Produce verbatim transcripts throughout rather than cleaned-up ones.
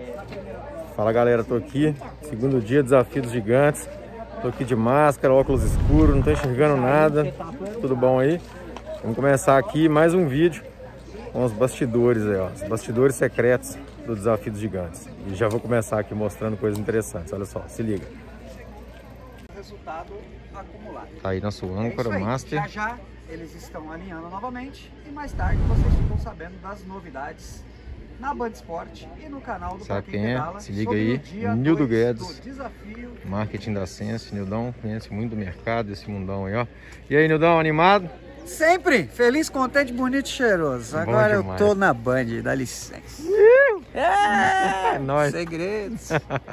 Fala galera, tô aqui, segundo dia, desafio dos gigantes. Tô aqui de máscara, óculos escuros, não tô enxergando nada. Tudo bom aí? Vamos começar aqui mais um vídeo com os bastidores aí, ó. Os bastidores secretos do desafio dos gigantes. E já vou começar aqui mostrando coisas interessantes, olha só, se liga. Resultado acumulado. Tá aí nosso âncora, é master. Já já eles estão alinhando novamente e mais tarde vocês ficam sabendo das novidades na Band Esporte e no canal do Sabe Pra Quem quem é? Pedala. Se liga aí, Nildo Guedes, do desafio. marketing da Sense. Nildão conhece muito do mercado, esse mundão aí, ó. E aí, Nildão, animado? Sempre feliz, contente, bonito e cheiroso. Bom Agora demais. eu tô na Band, dá licença. É, é nóis. Segredos.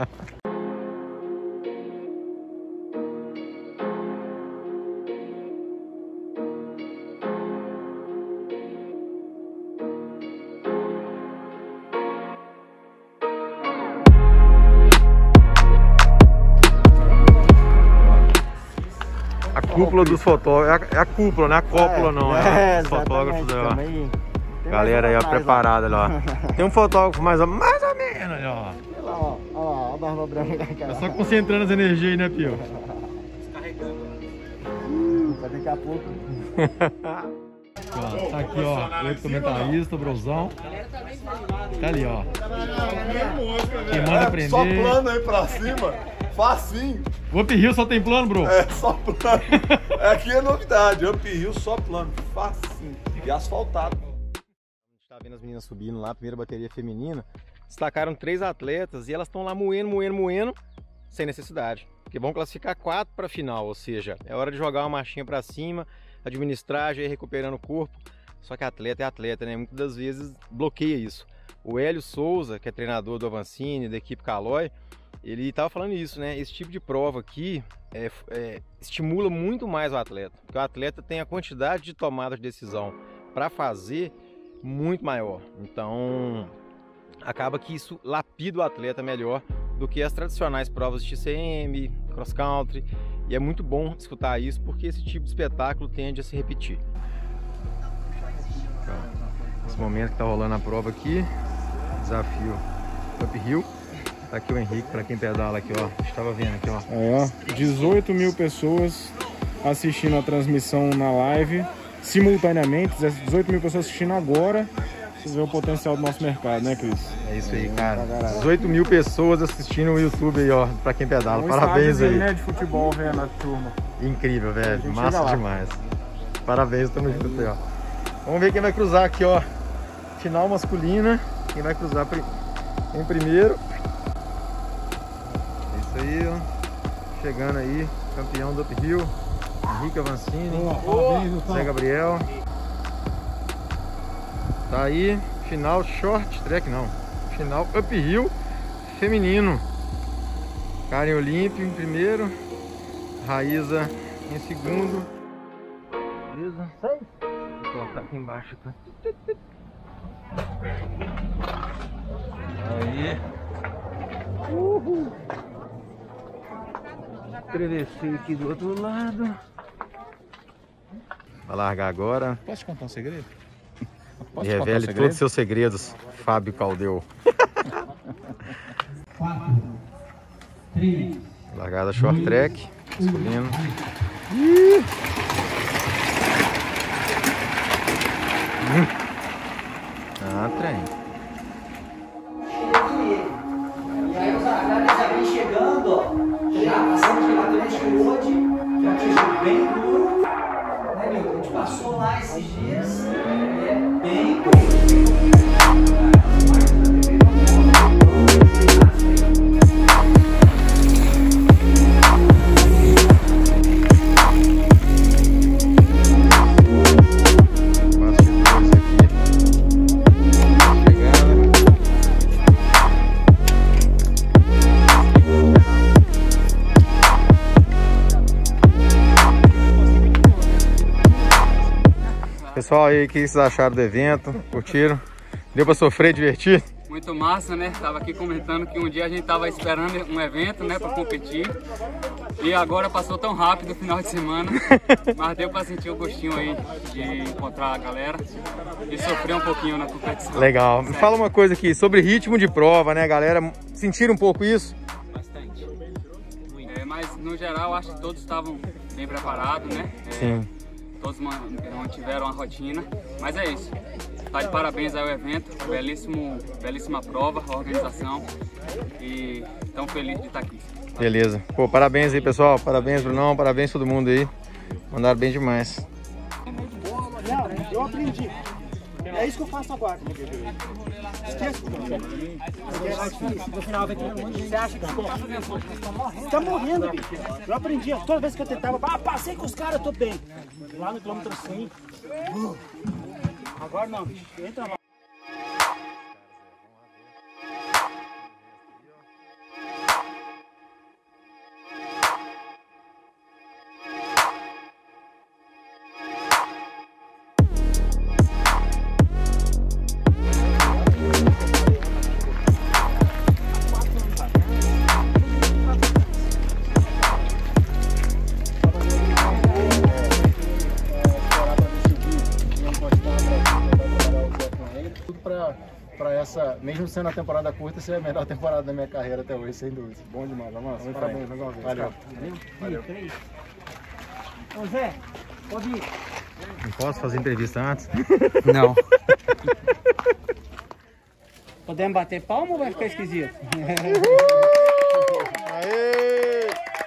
A cúpula dos fotógrafos, é a, é a cúpula, não é a cópula, não. É, É, os fotógrafos aí, ó. também. Tem Galera aí, ó, mais uma preparada ali, ó. Tem um fotógrafo mais ou, mais ou menos ali, ó. Olha lá, ó, ó, a barba branca. É só concentrando as energias aí, né, Pio? Hum, daqui a pouco. Ó, tá aqui, ó, o outro comentarista, o Brosão. Tá ali, ó. Quem manda aprender. Só plano aí pra cima, facinho. O Up Hill só tem plano, bro? É, só plano. Aqui é novidade, Up Hill só plano, facinho. E asfaltado. A gente tá vendo as meninas subindo lá, a primeira bateria feminina. Destacaram três atletas e elas estão lá moendo, moendo, moendo, sem necessidade. Porque vão classificar quatro para final, ou seja, é hora de jogar uma marchinha para cima, administrar, já ir recuperando o corpo. Só que atleta é atleta, né? Muitas das vezes bloqueia isso. O Hélio Souza, que é treinador do Avancini, da equipe Caloi, ele estava falando isso, né? Esse tipo de prova aqui é, é, estimula muito mais o atleta, porque o atleta tem a quantidade de tomada de decisão para fazer muito maior. Então, acaba que isso lapida o atleta melhor do que as tradicionais provas de T C M, cross country. E é muito bom escutar isso, porque esse tipo de espetáculo tende a se repetir. Então, nesse momento que tá rolando a prova aqui, desafio Up Hill. Tá aqui o Henrique, para quem pedala aqui, ó. Estava vendo aqui, ó. Aí, ó, dezoito mil pessoas assistindo a transmissão na live, simultaneamente, dezoito mil pessoas assistindo agora. Vocês veem o potencial do nosso mercado, né, Cris? É isso aí, cara. dezoito mil pessoas assistindo o YouTube aí, ó, para quem pedala. Um Parabéns aí. né, de futebol vendo a turma. Incrível, velho. Massa chega lá. demais. Parabéns, tamo junto aí, ó. Vamos ver quem vai cruzar aqui, ó. Final masculina. Quem vai cruzar pri- em primeiro. É isso aí, ó. Chegando aí, campeão do Up Hill. Henrique Avancini. Parabéns, Zé Gabriel. Tá aí, final short track não. Final Up Hill feminino. Karen Olímpio em primeiro. Raíza em segundo. Beleza? Vou colocar aqui embaixo, tá? Aí. Uhul. Atravessei aqui do outro lado. Vai largar agora. Posso te contar um segredo? E revele todos os seus segredos, Fábio Caldeu. quatro, três, Largada short track, masculino. Ah, trem. E aí os atletas já vem chegando, ó. Já passando pela Atlético hoje, já atingiu bem duro. Né, meu? A gente passou lá esses dias. É bem duro. Pessoal aí, o que vocês acharam do evento? Curtiram? Deu pra sofrer, divertir? Muito massa, né? Tava aqui comentando que um dia a gente tava esperando um evento, né, para competir. E agora passou tão rápido o final de semana, mas deu para sentir o gostinho aí de encontrar a galera e sofrer um pouquinho na competição. Legal. Me fala uma coisa aqui sobre ritmo de prova, né, galera? Sentiram um pouco isso? Bastante. É, mas no geral acho que todos estavam bem preparados, né? É, Sim. Todos mantiveram a rotina, mas é isso. Tá de parabéns aí ao evento, belíssimo, belíssima prova, organização e tão feliz de estar aqui. Beleza. Pô, parabéns aí, pessoal. Parabéns, Brunão. Parabéns todo mundo aí. Mandaram bem demais. Não, eu aprendi. É isso que eu faço agora. Esqueça. No final vai ter um monte de gente. Você acha que você tá morrendo, bicho? Eu aprendi. Toda vez que eu tentava, ah, passei com os caras, eu tô bem. Lá no quilômetro cem. Agora não, bicho. Entra lá. Para essa, mesmo sendo a temporada curta, ser a melhor temporada da minha carreira até hoje, sem dúvida. Bom demais, vamos lá. Parabéns mais uma vez. Valeu. Valeu. Valeu. Ô Zé, pode ir. Não posso fazer entrevista antes? Não. Podemos bater palma ou vai ficar esquisito? Aê!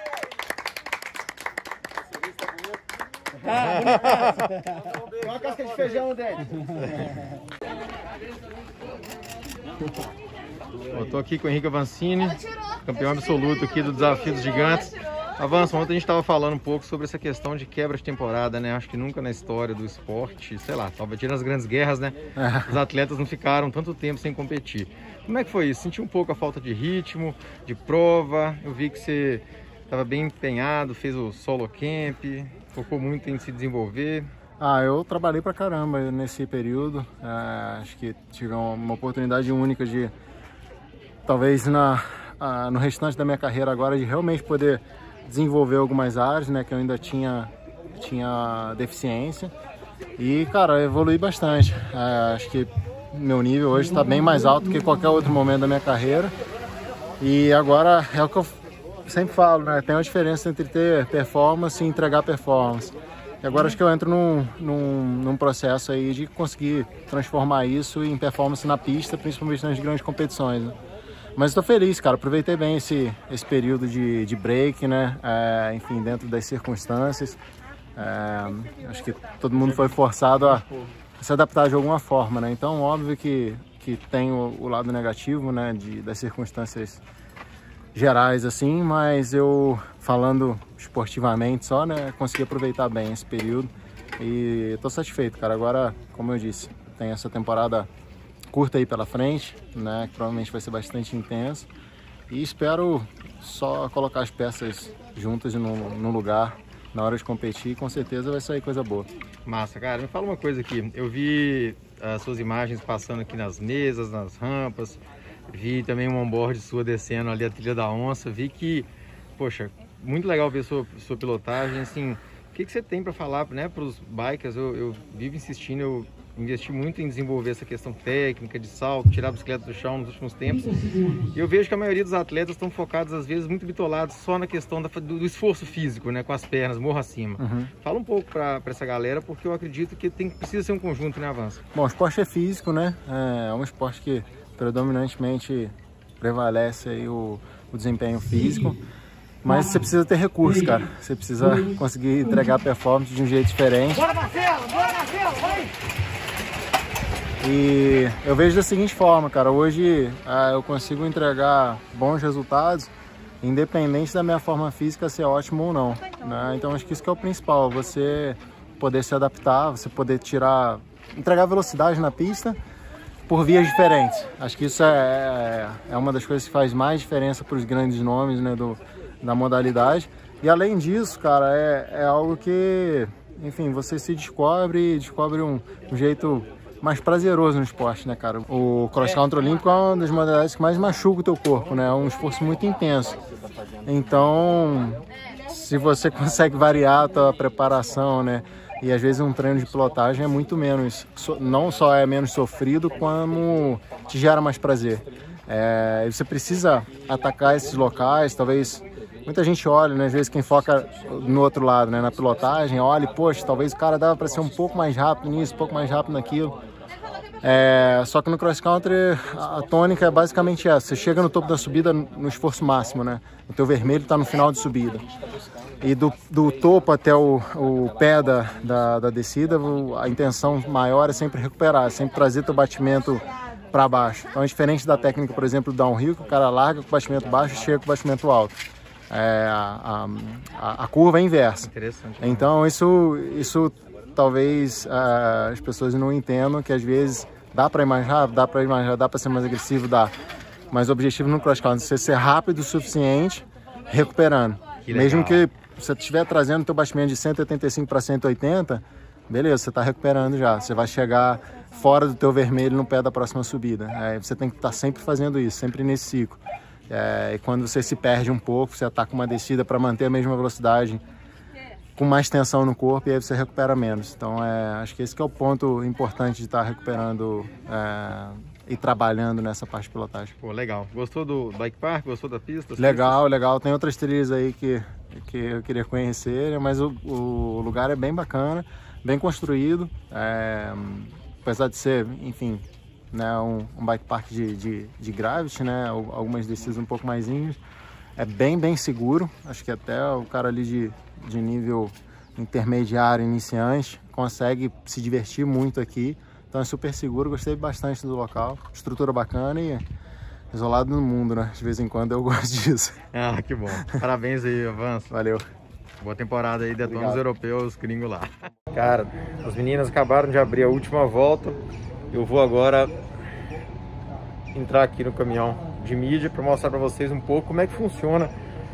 Tem uma casca de feijão dentro. Eu tô aqui com o Henrique Avancini, campeão absoluto aqui do Desafio dos Gigantes. Avanço, ontem a gente estava falando um pouco sobre essa questão de quebra de temporada, né? Acho que nunca na história do esporte, sei lá, talvez tirando as grandes guerras, né? Os atletas não ficaram tanto tempo sem competir. Como é que foi isso? Senti um pouco a falta de ritmo, de prova. Eu vi que você estava bem empenhado, fez o solo camp, focou muito em se desenvolver. Ah, eu trabalhei pra caramba nesse período. É, acho que tive uma oportunidade única de, talvez na, ah, no restante da minha carreira agora, de realmente poder desenvolver algumas áreas, né, que eu ainda tinha, tinha deficiência. E, cara, eu evolui bastante. É, acho que meu nível hoje está bem mais alto que qualquer outro momento da minha carreira. E agora é o que eu sempre falo, né? Tem uma diferença entre ter performance e entregar performance. E agora acho que eu entro num, num, num processo aí de conseguir transformar isso em performance na pista, principalmente nas grandes competições, né? Mas estou feliz, cara. Aproveitei bem esse, esse período de, de break, né? É, enfim, dentro das circunstâncias. É, acho que todo mundo foi forçado a se adaptar de alguma forma, né? Então, óbvio que, que tem o, o lado negativo, né? De, das circunstâncias gerais, assim, mas eu, falando esportivamente só, né, consegui aproveitar bem esse período e tô satisfeito, cara. Agora, como eu disse, tem essa temporada curta aí pela frente, né, que provavelmente vai ser bastante intensa, e espero só colocar as peças juntas no, no lugar na hora de competir, e com certeza vai sair coisa boa. Massa, cara. Me fala uma coisa aqui, eu vi as suas imagens passando aqui nas mesas, nas rampas. Vi também um onboard sua descendo ali a trilha da onça, vi que, poxa, muito legal ver sua, sua pilotagem, assim, o que, que você tem para falar, né, para os bikers? Eu, eu vivo insistindo, eu investi muito em desenvolver essa questão técnica de salto, tirar a bicicleta do chão nos últimos tempos, e eu vejo que a maioria dos atletas estão focados, às vezes, muito bitolados só na questão da, do, do esforço físico, né, com as pernas, morro acima. Uhum. Fala um pouco para essa galera, porque eu acredito que tem, precisa ser um conjunto, né, Avanço? Bom, o esporte é físico, né, é um esporte que predominantemente prevalece aí o, o desempenho físico, mas você precisa ter recursos, cara. Você precisa conseguir entregar performance de um jeito diferente. Bora, Marcelo! Bora, Marcelo! Vai! E eu vejo da seguinte forma, cara. Hoje ah, eu consigo entregar bons resultados, independente da minha forma física ser ótima ou não, né? Então acho que isso que é o principal, você poder se adaptar, você poder tirar, entregar velocidade na pista por vias diferentes. Acho que isso é, é uma das coisas que faz mais diferença para os grandes nomes, né, do, da modalidade. E além disso, cara, é, é algo que, enfim, você se descobre, descobre um, um jeito mais prazeroso no esporte, né, cara? O cross country olímpico é uma das modalidades que mais machuca o teu corpo, né? É um esforço muito intenso. Então, se você consegue variar a tua preparação, né? E às vezes um treino de pilotagem é muito menos, não só é menos sofrido, como te gera mais prazer. É, você precisa atacar esses locais, talvez muita gente olha, né? Às vezes quem foca no outro lado, né? Na pilotagem, olha e, poxa, talvez o cara dava para ser um pouco mais rápido nisso, um pouco mais rápido naquilo. É, só que no cross country a, a tônica é basicamente essa: você chega no topo da subida no esforço máximo, né? O teu vermelho está no final de subida. E do, do topo até o, o pé da, da, da descida, a intenção maior é sempre recuperar, sempre trazer teu batimento para baixo. Então é diferente da técnica, por exemplo, do downhill, que o cara larga com o batimento baixo e chega com o batimento alto. É, a, a, a curva é inversa. Interessante. Então isso, isso talvez uh, as pessoas não entendam, que às vezes dá para ir mais rápido, dá para ir mais rápido, dá para ser mais agressivo, dá. Mas o objetivo no cross country é você ser rápido o suficiente, recuperando. Que mesmo que você estiver trazendo o teu batimento de cento e oitenta e cinco para cento e oitenta, beleza, você está recuperando já. Você vai chegar fora do teu vermelho no pé da próxima subida. É, você tem que estar tá sempre fazendo isso, sempre nesse ciclo. É, e quando você se perde um pouco, você ataca uma descida para manter a mesma velocidade, com mais tensão no corpo, e aí você recupera menos. Então, é, acho que esse que é o ponto importante de estar tá recuperando é, e trabalhando nessa parte de pilotagem. Pô, legal. Gostou do bike park? Gostou da pista? Legal, pistas? legal. Tem outras trilhas aí que, que eu queria conhecer, mas o, o lugar é bem bacana, bem construído. É, apesar de ser, enfim, né, um, um bike park de, de, de gravity, né, algumas descidas um pouco mais índias. É bem, bem seguro. Acho que até o cara ali de, de nível intermediário, iniciante, consegue se divertir muito aqui. Então é super seguro, gostei bastante do local. Estrutura bacana e isolado no mundo, né? De vez em quando eu gosto disso. Ah, que bom. Parabéns aí, Avanço. Valeu. Boa temporada aí, detona os europeus, gringos lá. Cara, as meninas acabaram de abrir a última volta. Eu vou agora entrar aqui no caminhão de mídia para mostrar para vocês um pouco como é que funciona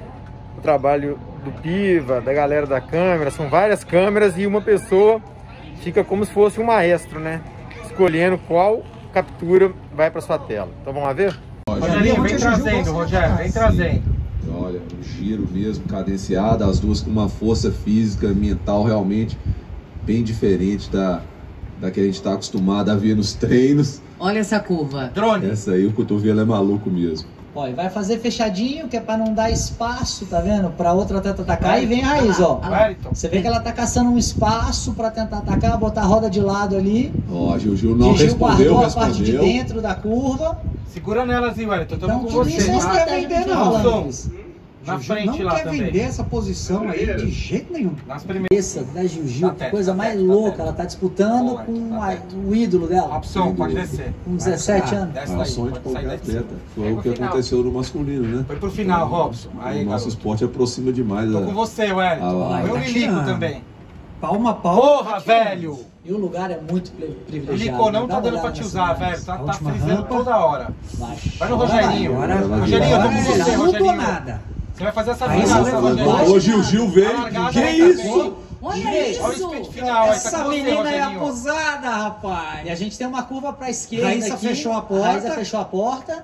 o trabalho do Piva, da galera da câmera. São várias câmeras e uma pessoa fica como se fosse um maestro, né? Escolhendo qual captura vai para sua tela. Então vamos lá ver? Rogerinho, vem trazendo, Rogério, vem trazendo. Olha, um giro mesmo, cadenciado, as duas com uma força física, mental realmente bem diferente da, da que a gente está acostumado a ver nos treinos. Olha essa curva. Drone. Essa aí, o cotovelo é maluco mesmo. Olha, vai fazer fechadinho, que é para não dar espaço, tá vendo? Para outra atleta atacar, e vem a raiz, ó. Você vê que ela tá caçando um espaço para tentar atacar, botar a roda de lado ali. Ó, Gil Gil não Gil respondeu, guardou a respondeu. parte de dentro da curva. Segura nelas aí, Wellington, eu tô Então, com tudo você. isso é estratégia que a gente tá falando. Na frente não lá quer também. vender essa posição aí de jeito nenhum. Nas primeiras. Essa da Gil Gil, Tá que perto, coisa tá mais perto, tá louca. perto. Ela tá disputando Tá com tá a- o ídolo dela, Opção, pode descer. com dezessete anos. Desce É o daí, sonho de pode sair qualquer daí. atleta. Foi Vem o pro que final. aconteceu no masculino, né? Foi pro final, Robson. Aí, o nosso garoto. esporte aproxima demais. Tô a- com você, Wellington. Ah, Eu tá me ligo tirando. também. Palma a palma. Porra, velho! E o lugar é muito pri- privilegiado. Licou, não Dá tá uma dando olhada pra te nessa usar, imagem. velho. Tá, A tá última frisando rampa. toda hora. Vai. Vai no Rogerinho. Agora, Rogerinho, eu tô com Vai. você, não mudou Rogerinho. nada. Você vai fazer essa Aí final, você essa levou Rogerinho. Ô, Gil Gil A veio. largada Que vai isso? também. Olha isso. Olha o speed final aí, tá Essa com você, menina é Rogerinho. abusada, rapaz. E a gente tem uma curva pra esquerda Raíssa aqui. fechou a porta. Raíssa fechou a porta.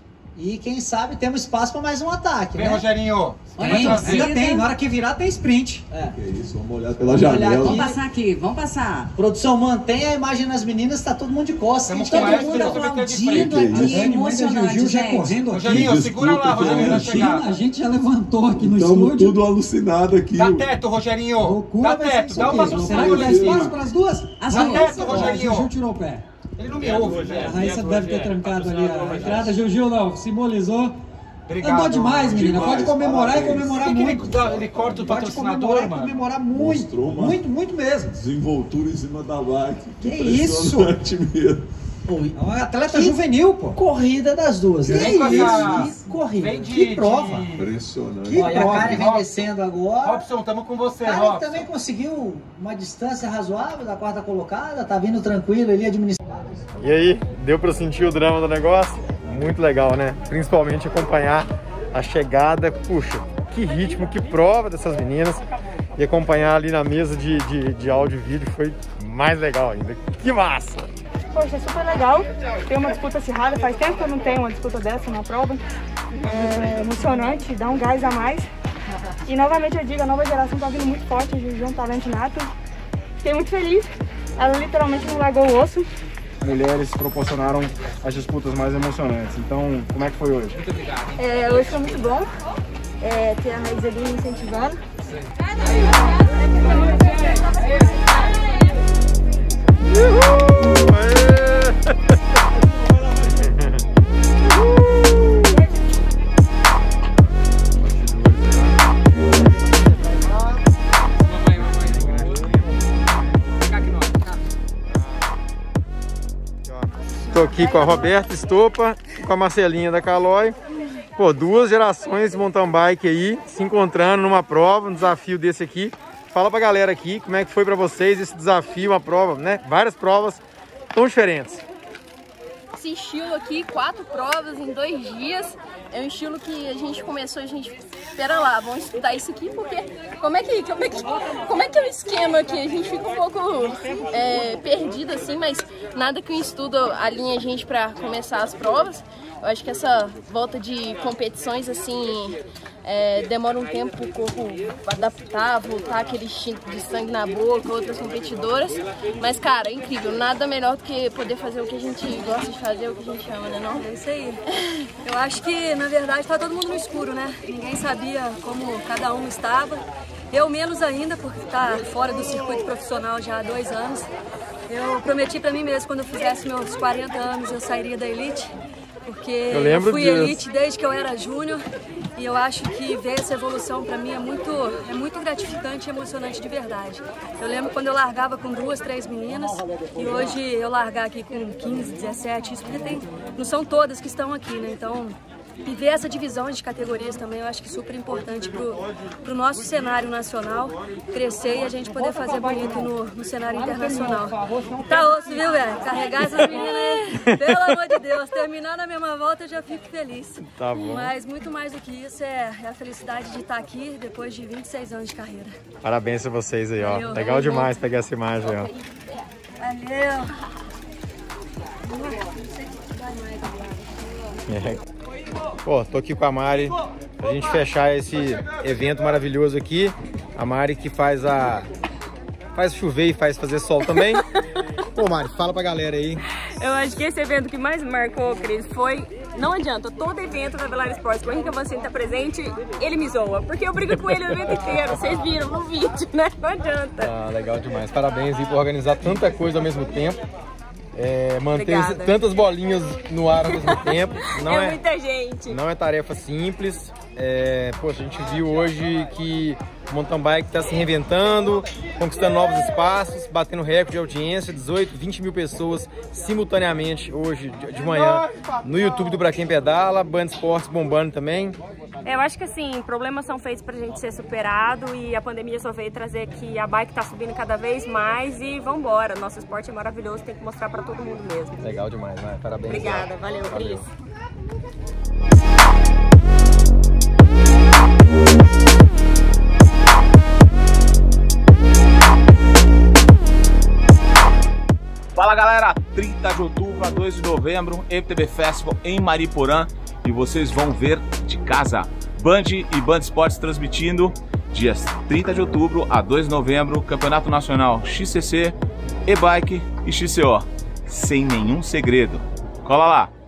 E quem sabe temos espaço pra mais um ataque, Vem, né? Rogerinho. Olha Vai aí, trazer. Ainda Querida. tem, na hora que virar tem sprint. É. Que isso, vamos olhar pela Vamos olhar janela. Vamos passar aqui, vamos passar. Produção, mantém a imagem nas meninas, tá todo mundo de costas. Temos Todo com mundo essa, mundo eu vou meter de Aplaudindo frente. aqui, A Dani, mãe da Gil emocionante, Gil já gente. correndo aqui. Rogerinho, Desculpa, segura lá, Rogerinho, na Imagina, a chegada. gente já levantou aqui no Estamos estúdio. tudo alucinado aqui. Dá teto, Rogerinho. Loucura Dá vai ser teto, isso dá aqui. uma Será que suspensão dá em espaço cima. para as duas? As Dá duas. teto, Ó, Rogerinho. o Gil tirou o pé. Ele não me ouve, A velho. Raíssa deve ter trancado ali a entrada. Gil Gil não, simbolizou. Obrigado. Andou demais, menina. Demais, Pode comemorar parabéns. e comemorar Por que que muito. ele dá- ele corta o Pode patrocinador, comemorar e mano? comemorar muito. Mostrou uma- Muito, muito mesmo. Desenvoltura em cima da bike. Que isso? Impressionante mesmo. É um atleta juvenil, pô. Corrida das duas, né? Que Vem com essa- Que corrida. Vem de, Que prova. de- Impressionante. Que Ó, e a prova, Karen vem Robson. descendo agora. Robson, tamo com você, Karen Robson. também conseguiu uma distância razoável da quarta colocada, tá vindo tranquilo ali, administrando. E aí, deu pra sentir o drama do negócio? Muito legal, né? Principalmente acompanhar a chegada. Puxa, que ritmo, que prova dessas meninas. E acompanhar ali na mesa de, de, de áudio e vídeo foi mais legal ainda. Que massa! poxa, é super legal ter uma disputa acirrada. Faz tempo que eu não tenho uma disputa dessa, uma prova. É emocionante, dá um gás a mais. E novamente eu digo, a nova geração tá vindo muito forte, a Juju é um talento nato. Fiquei muito feliz, ela literalmente não largou o osso. Mulheres proporcionaram as disputas mais emocionantes, então como é que foi hoje? Muito obrigado. É, hoje foi muito bom, é, ter a Raiz ali me incentivando. Tô aqui com a Roberta Estopa, com a Marcelinha da Caloi. Pô, duas gerações de mountain bike aí, se encontrando numa prova, um desafio desse aqui. Fala pra galera aqui como é que foi pra vocês esse desafio, uma prova, né? Várias provas tão diferentes. Esse estilo aqui, quatro provas em dois dias, é um estilo que a gente começou, a gente, espera lá, vamos estudar isso aqui, porque como é que, como é que, como é que é o esquema aqui? A gente fica um pouco é, perdido assim, mas nada que o estudo alinhe a gente para começar as provas. Eu acho que essa volta de competições assim é, demora um tempo para o corpo adaptar, voltar aquele instinto de sangue na boca, outras competidoras. Mas, cara, é incrível. Nada melhor do que poder fazer o que a gente gosta de fazer, o que a gente ama, né não? É isso aí. Eu acho que, na verdade, tá todo mundo no escuro, né? Ninguém sabia como cada um estava. Eu menos ainda, porque tá fora do circuito profissional já há dois anos. Eu prometi para mim mesmo, quando eu fizesse meus quarenta anos, eu sairia da elite. Porque eu, eu fui disso. elite desde que eu era júnior e eu acho que ver essa evolução para mim é muito, é muito gratificante e emocionante de verdade. Eu lembro quando eu largava com duas, três meninas e hoje eu largar aqui com quinze, dezessete, isso porque tem, não são todas que estão aqui, né? Então, e ver essa divisão de categorias também eu acho que é super importante para o nosso cenário nacional crescer e a gente poder fazer bonito no, no cenário internacional. Tá osso, viu, velho? Carregar essas meninas, pelo amor de Deus, terminar na mesma volta eu já fico feliz. Tá bom. Mas muito mais do que isso é, é a felicidade de estar aqui depois de vinte e seis anos de carreira. Parabéns a vocês aí, ó. Valeu, Legal valeu. demais pegar essa imagem, ó. Valeu! É. Pô, tô aqui com a Mari pra gente fechar esse evento maravilhoso aqui. A Mari que faz a... faz chover e faz fazer sol também. Pô, Mari, fala pra galera aí. Eu acho que esse evento que mais marcou, Cris, foi... Não adianta, todo evento da Velar Esportes que o Henrique Avancini tá presente, ele me zoa. Porque eu brigo com ele o evento inteiro, vocês viram no vídeo, né? Não adianta. Ah, legal demais. Parabéns aí por organizar tanta coisa ao mesmo tempo. É, manter Obrigada. tantas bolinhas no ar ao mesmo tempo. Não é, é muita gente. Não é tarefa simples. É, poxa, a gente viu hoje que o mountain bike está se reinventando, conquistando novos espaços, batendo recorde de audiência, dezoito, vinte mil pessoas simultaneamente hoje de manhã no YouTube do Pra Quem Pedala, Band Esportes bombando também. Eu acho que assim, problemas são feitos pra gente ser superado e a pandemia só veio trazer que a bike tá subindo cada vez mais e vambora. Nosso esporte é maravilhoso, tem que mostrar pra todo mundo mesmo. Legal demais, né? Parabéns. Obrigada, valeu, Cris. Fala galera, trinta de outubro a dois de novembro, M T B Festival em Mariporã e vocês vão ver de casa. Band e Band Esportes transmitindo dias trinta de outubro a dois de novembro, Campeonato Nacional X C C, E-Bike e X C O, sem nenhum segredo. Cola lá!